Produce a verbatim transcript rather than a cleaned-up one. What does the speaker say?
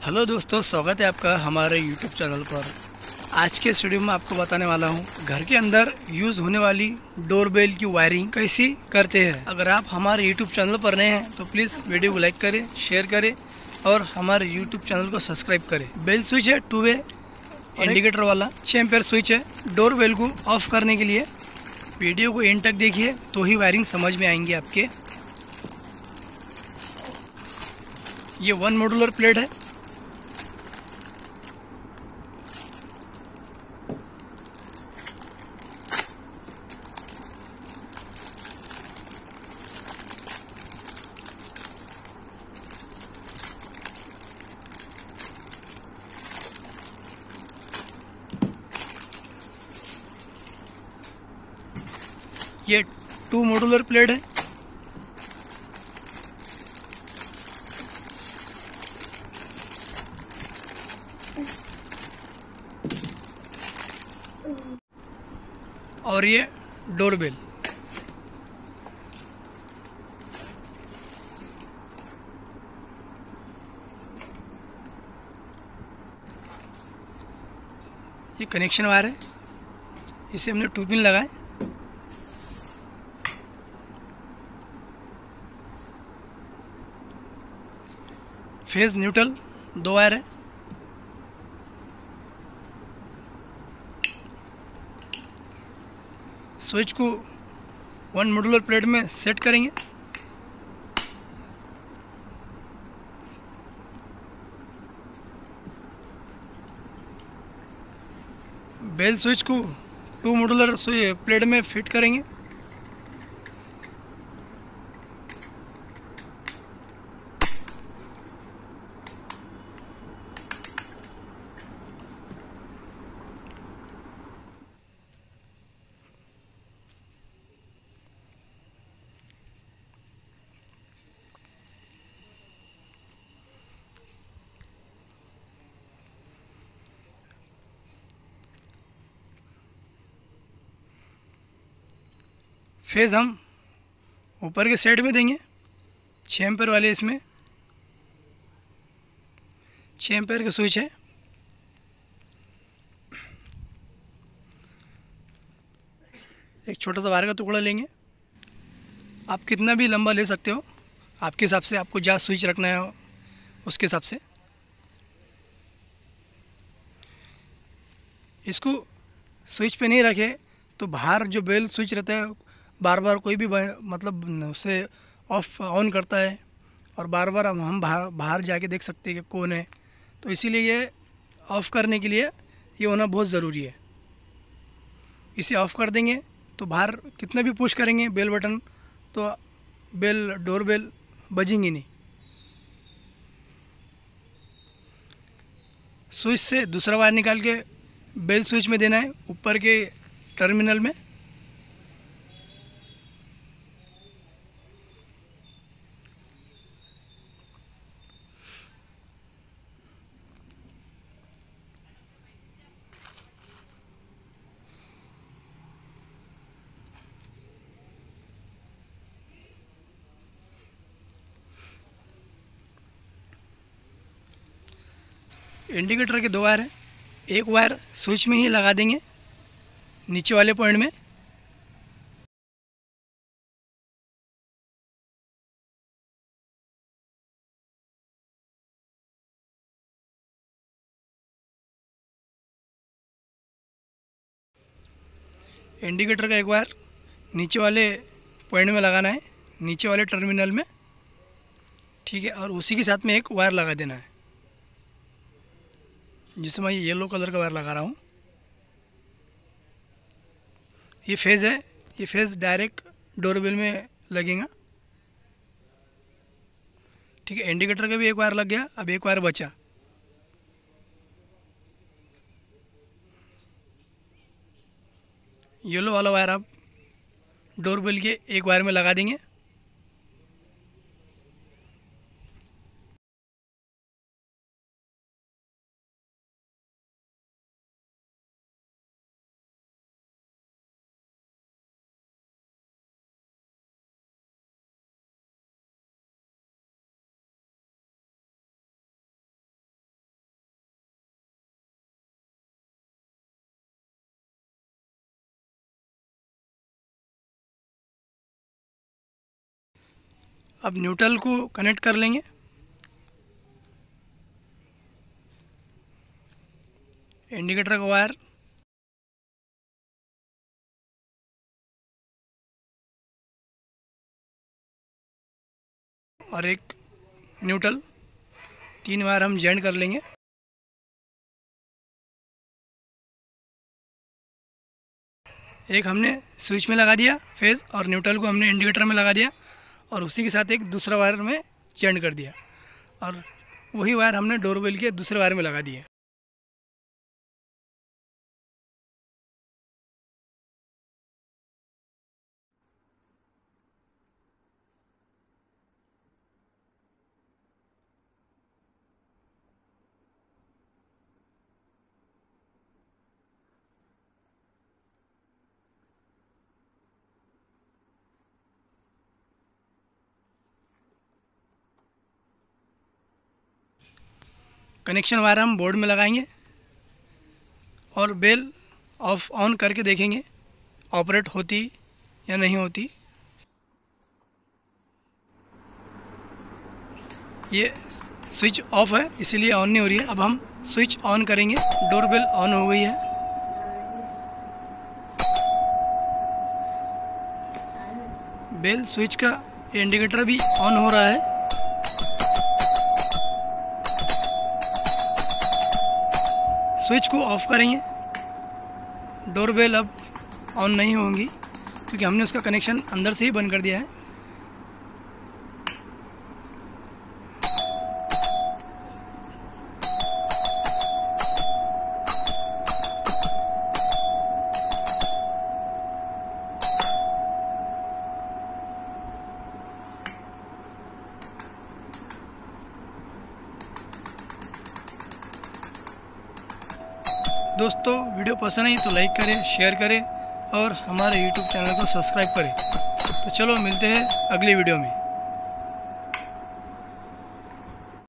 Hello दोस्तों, स्वागत है आपका हमारे यूट्यूब चैनल पर। आज के इस वीडियो में आपको बताने वाला हूं घर के अंदर यूज़ होने वाली डोरबेल की वायरिंग कैसी करते हैं। अगर आप हमारे यूट्यूब चैनल पर नए हैं तो प्लीज़ वीडियो को लाइक करें, शेयर करें और हमारे यूट्यूब चैनल को सब्सक्राइब करें। बेल स्विच है टू वे इंडिकेटर वाला, छः एम्पेयर स्विच है। डोरबेल को ऑफ करने के लिए वीडियो को एंड तक देखिए तो ही वायरिंग समझ में आएंगे आपके। ये वन मॉड्यूलर प्लेट है। ये टू मॉड्यूलर प्लेट है। और ये डोरबेल। ये कनेक्शन वायर है, इसे हमने टू पिन लगाए। फेज न्यूट्रल दो वायर है। स्विच को वन मॉड्यूलर प्लेट में सेट करेंगे। बेल स्विच को टू मॉड्यूलर प्लेट में फिट करेंगे। फेज हम ऊपर के साइड में देंगे, छः एम्पेयर वाले। इसमें छः एम्पेयर का स्विच है। एक छोटा सा वायर का टुकड़ा लेंगे। आप कितना भी लंबा ले सकते हो, आपके हिसाब से। आपको जहाँ स्विच रखना है उसके हिसाब से। इसको स्विच पे नहीं रखे तो बाहर जो बेल स्विच रहता है बार बार कोई भी मतलब उसे ऑफ ऑन करता है और बार बार हम हम बाहर बाहर जाके देख सकते हैं कि कौन है। तो इसीलिए ये ऑफ़ करने के लिए ये होना बहुत ज़रूरी है। इसे ऑफ़ कर देंगे तो बाहर कितना भी पुश करेंगे बेल बटन तो बेल डोर बेल बजेंगी नहीं। स्विच से दूसरा वायर निकाल के बेल स्विच में देना है, ऊपर के टर्मिनल में। इंडिकेटर के दो वायर हैं, एक वायर स्विच में ही लगा देंगे नीचे वाले पॉइंट में। इंडिकेटर का एक वायर नीचे वाले पॉइंट में लगाना है, नीचे वाले टर्मिनल में, ठीक है। और उसी के साथ में एक वायर लगा देना है, जिसमें मैं ये येलो कलर का वायर लगा रहा हूँ। ये फेज़ है, ये फेज़ डायरेक्ट डोरबेल में लगेगा, ठीक है। इंडिकेटर का भी एक वायर लग गया, अब एक वायर बचा। येलो वाला वायर आप डोरबेल के एक वायर में लगा देंगे। अब न्यूट्रल को कनेक्ट कर लेंगे। इंडिकेटर का वायर और एक न्यूट्रल, तीन वायर हम जॉइन कर लेंगे। एक हमने स्विच में लगा दिया फेज और न्यूट्रल को हमने इंडिकेटर में लगा दिया और उसी के साथ एक दूसरा वायर में जॉइन कर दिया और वही वायर हमने डोरबेल के दूसरे वायर में लगा दिए। कनेक्शन वायर हम बोर्ड में लगाएंगे और बेल ऑफ ऑन करके देखेंगे ऑपरेट होती या नहीं होती। ये स्विच ऑफ है इसीलिए ऑन नहीं हो रही है। अब हम स्विच ऑन करेंगे, डोरबेल ऑन हो गई है। बेल स्विच का इंडिकेटर भी ऑन हो रहा है। स्विच को ऑफ करेंगे, डोरबेल अब ऑन नहीं होंगी क्योंकि हमने उसका कनेक्शन अंदर से ही बंद कर दिया है। दोस्तों वीडियो पसंद आई तो लाइक करें, शेयर करें और हमारे यूट्यूब चैनल को सब्सक्राइब करें। तो चलो मिलते हैं अगली वीडियो में।